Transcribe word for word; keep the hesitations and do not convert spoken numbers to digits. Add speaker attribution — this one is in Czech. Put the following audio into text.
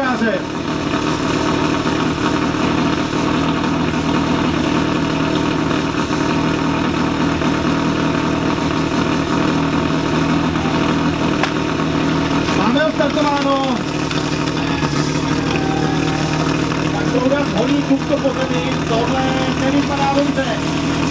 Speaker 1: čáře. Máme ho startováno. Tak Douda honí klubko po zemi, tohle nevypadá dobře.